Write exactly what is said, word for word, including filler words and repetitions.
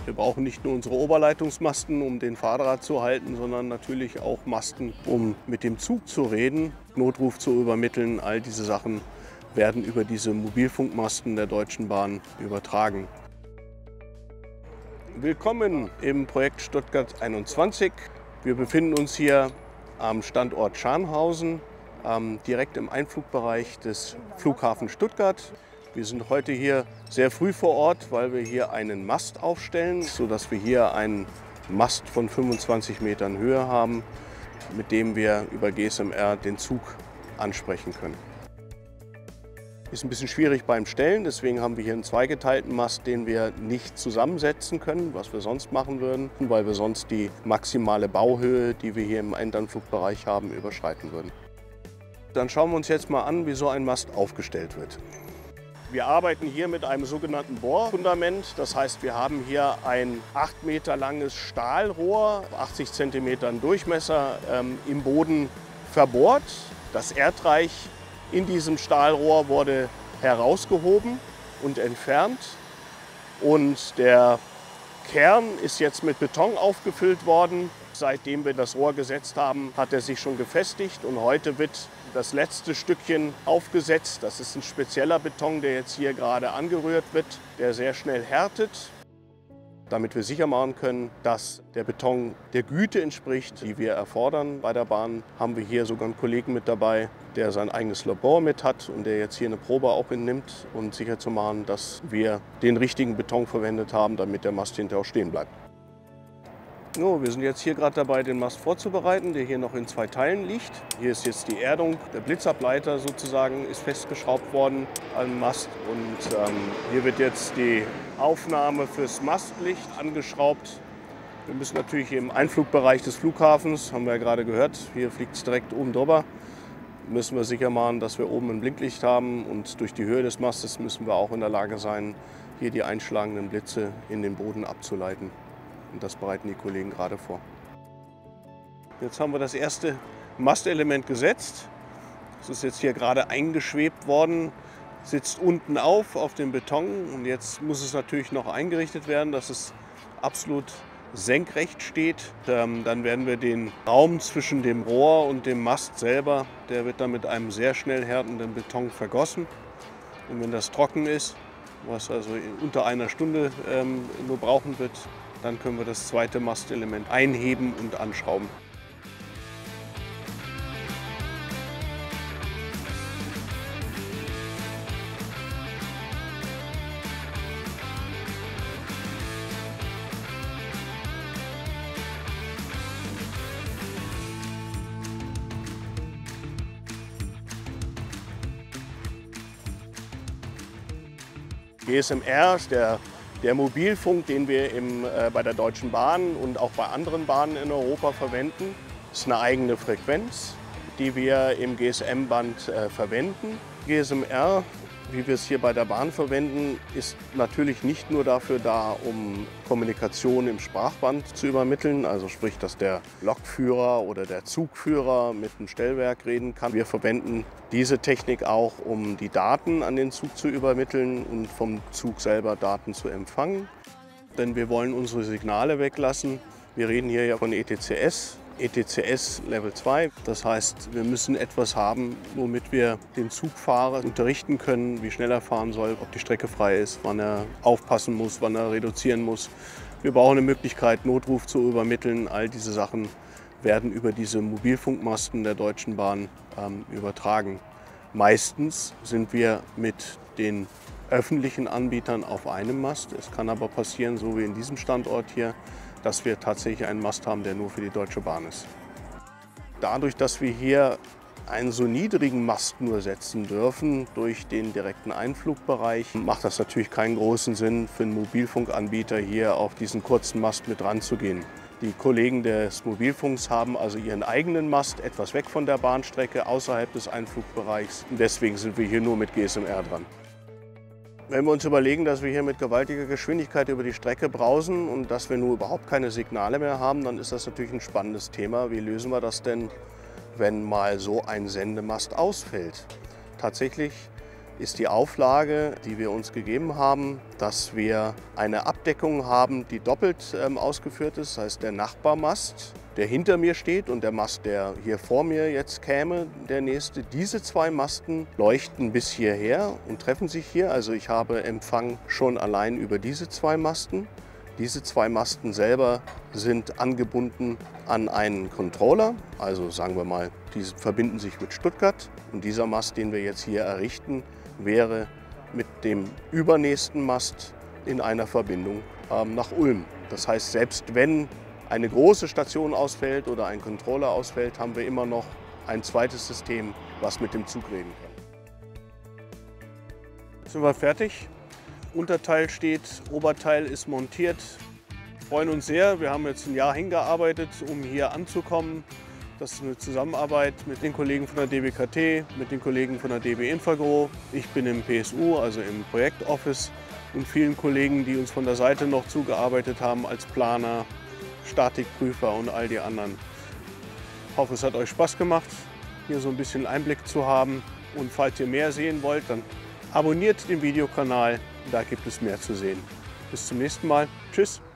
Wir brauchen nicht nur unsere Oberleitungsmasten, um den Fahrdraht zu halten, sondern natürlich auch Masten, um mit dem Zug zu reden, Notruf zu übermitteln. All diese Sachen werden über diese Mobilfunkmasten der Deutschen Bahn übertragen. Willkommen im Projekt Stuttgart einundzwanzig. Wir befinden uns hier am Standort Scharnhausen, ähm, direkt im Einflugbereich des Flughafens Stuttgart. Wir sind heute hier sehr früh vor Ort, weil wir hier einen Mast aufstellen, sodass wir hier einen Mast von fünfundzwanzig Metern Höhe haben, mit dem wir über G S M R den Zug ansprechen können. Ist ein bisschen schwierig beim Stellen, deswegen haben wir hier einen zweigeteilten Mast, den wir nicht zusammensetzen können, was wir sonst machen würden, weil wir sonst die maximale Bauhöhe, die wir hier im Endanflugbereich haben, überschreiten würden. Dann schauen wir uns jetzt mal an, wie so ein Mast aufgestellt wird. Wir arbeiten hier mit einem sogenannten Bohrfundament. Das heißt, wir haben hier ein acht Meter langes Stahlrohr, achtzig Zentimeter Durchmesser, ähm, im Boden verbohrt. Das Erdreich in diesem Stahlrohr wurde herausgehoben und entfernt. Und der Kern ist jetzt mit Beton aufgefüllt worden. Seitdem wir das Rohr gesetzt haben, hat er sich schon gefestigt und heute wird das letzte Stückchen aufgesetzt. Das ist ein spezieller Beton, der jetzt hier gerade angerührt wird, der sehr schnell härtet, damit wir sicher machen können, dass der Beton der Güte entspricht, die wir erfordern. Bei der Bahn haben wir hier sogar einen Kollegen mit dabei, der sein eigenes Labor mit hat und der jetzt hier eine Probe auch entnimmt, um sicher zu machen, dass wir den richtigen Beton verwendet haben, damit der Mast hinterher auch stehen bleibt. So, wir sind jetzt hier gerade dabei, den Mast vorzubereiten, der hier noch in zwei Teilen liegt. Hier ist jetzt die Erdung, der Blitzableiter sozusagen ist festgeschraubt worden am Mast und ähm, hier wird jetzt die Aufnahme fürs Mastlicht angeschraubt. Wir müssen natürlich hier im Einflugbereich des Flughafens, haben wir ja gerade gehört, hier fliegt es direkt oben drüber, müssen wir sicher machen, dass wir oben ein Blinklicht haben und durch die Höhe des Mastes müssen wir auch in der Lage sein, hier die einschlagenden Blitze in den Boden abzuleiten. Und das bereiten die Kollegen gerade vor. Jetzt haben wir das erste Mastelement gesetzt. Das ist jetzt hier gerade eingeschwebt worden, sitzt unten auf, auf dem Beton. Und jetzt muss es natürlich noch eingerichtet werden, dass es absolut senkrecht steht. Dann werden wir den Raum zwischen dem Rohr und dem Mast selber, der wird dann mit einem sehr schnell härtenden Beton vergossen. Und wenn das trocken ist, was also unter einer Stunde ähm, nur brauchen wird, dann können wir das zweite Mastelement einheben und anschrauben. G S M R ist der Der Mobilfunk, den wir im, äh, bei der Deutschen Bahn und auch bei anderen Bahnen in Europa verwenden, ist eine eigene Frequenz, die wir im G S M-Band äh, verwenden. G S M R, wie wir es hier bei der Bahn verwenden, ist natürlich nicht nur dafür da, um Kommunikation im Sprachband zu übermitteln, also sprich, dass der Lokführer oder der Zugführer mit dem Stellwerk reden kann. Wir verwenden diese Technik auch, um die Daten an den Zug zu übermitteln und vom Zug selber Daten zu empfangen. Denn wir wollen unsere Signale weglassen. Wir reden hier ja von E T C S. E T C S Level zwei. Das heißt, wir müssen etwas haben, womit wir den Zugfahrer unterrichten können, wie schnell er fahren soll, ob die Strecke frei ist, wann er aufpassen muss, wann er reduzieren muss. Wir brauchen eine Möglichkeit, Notruf zu übermitteln. All diese Sachen werden über diese Mobilfunkmasten der Deutschen Bahn ähm, übertragen. Meistens sind wir mit den öffentlichen Anbietern auf einem Mast. Es kann aber passieren, so wie in diesem Standort hier, dass wir tatsächlich einen Mast haben, der nur für die Deutsche Bahn ist. Dadurch, dass wir hier einen so niedrigen Mast nur setzen dürfen durch den direkten Einflugbereich, macht das natürlich keinen großen Sinn für einen Mobilfunkanbieter hier auf diesen kurzen Mast mit ranzugehen. Die Kollegen des Mobilfunks haben also ihren eigenen Mast etwas weg von der Bahnstrecke, außerhalb des Einflugbereichs. Und deswegen sind wir hier nur mit G S M R dran. Wenn wir uns überlegen, dass wir hier mit gewaltiger Geschwindigkeit über die Strecke brausen und dass wir nur überhaupt keine Signale mehr haben, dann ist das natürlich ein spannendes Thema. Wie lösen wir das denn, wenn mal so ein Sendemast ausfällt? Tatsächlich ist die Auflage, die wir uns gegeben haben, dass wir eine Abdeckung haben, die doppelt ähm, ausgeführt ist. Das heißt, der Nachbarmast, der hinter mir steht, und der Mast, der hier vor mir jetzt käme, der nächste. Diese zwei Masten leuchten bis hierher und treffen sich hier. Also ich habe Empfang schon allein über diese zwei Masten. Diese zwei Masten selber sind angebunden an einen Controller, also sagen wir mal, die verbinden sich mit Stuttgart. Und dieser Mast, den wir jetzt hier errichten, wäre mit dem übernächsten Mast in einer Verbindung ähm, nach Ulm. Das heißt, selbst wenn eine große Station ausfällt oder ein Controller ausfällt, haben wir immer noch ein zweites System, was mit dem Zug reden kann. Jetzt sind wir fertig. Unterteil steht, Oberteil ist montiert. Wir freuen uns sehr. Wir haben jetzt ein Jahr hingearbeitet, um hier anzukommen. Das ist eine Zusammenarbeit mit den Kollegen von der D B K T, mit den Kollegen von der D B Infagro. Ich bin im P S U, also im Projektoffice, und vielen Kollegen, die uns von der Seite noch zugearbeitet haben als Planer, Statikprüfer und all die anderen. Ich hoffe, es hat euch Spaß gemacht, hier so ein bisschen Einblick zu haben. Und falls ihr mehr sehen wollt, dann abonniert den Videokanal. Da gibt es mehr zu sehen. Bis zum nächsten Mal. Tschüss.